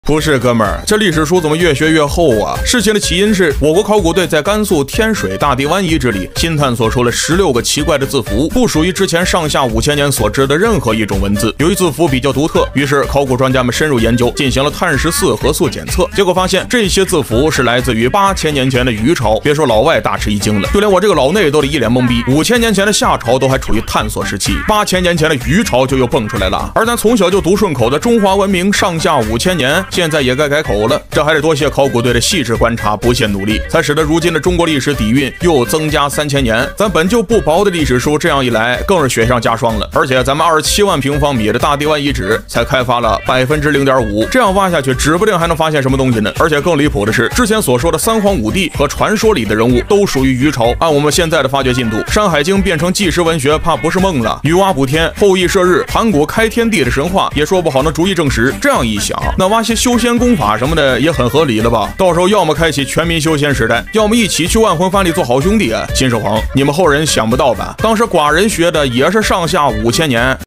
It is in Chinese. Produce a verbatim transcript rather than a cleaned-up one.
不是哥们儿，这历史书怎么越学越厚啊？事情的起因是我国考古队在甘肃天水大地湾遗址里新探索出了十六个奇怪的字符，不属于之前上下五千年所知的任何一种文字。由于字符比较独特，于是考古专家们深入研究，进行了碳十四核素检测，结果发现这些字符是来自于八千年前的虞朝。别说老外大吃一惊了，就连我这个老内都得一脸懵逼。五千年前的夏朝都还处于探索时期，八千年前的虞朝就又蹦出来了。而咱从小就读顺口的中华文明上下五千年，现在也该改口了。这还得多谢考古队的细致观察、不懈努力，才使得如今的中国历史底蕴又增加三千年。咱本就不薄的历史书，这样一来更是雪上加霜了。而且咱们二十七万平方米的大地湾遗址才开发了百分之零点五，这样挖下去，指不定还能发现什么东西呢。而且更离谱的是，之前所说的三皇五帝和传说里的人物都属于虞朝。按我们现在的发掘进度，《山海经》变成纪实文学，怕不是梦了。女娲补天、后羿射日、盘古开天地的神话，也说不好能逐一证实。这样一想，那挖些修仙功法什么的也很合理了吧？到时候要么开启全民修仙时代，要么一起去万魂幡里做好兄弟啊！秦始皇，你们后人想不到吧？当时寡人学的也是上下五千年。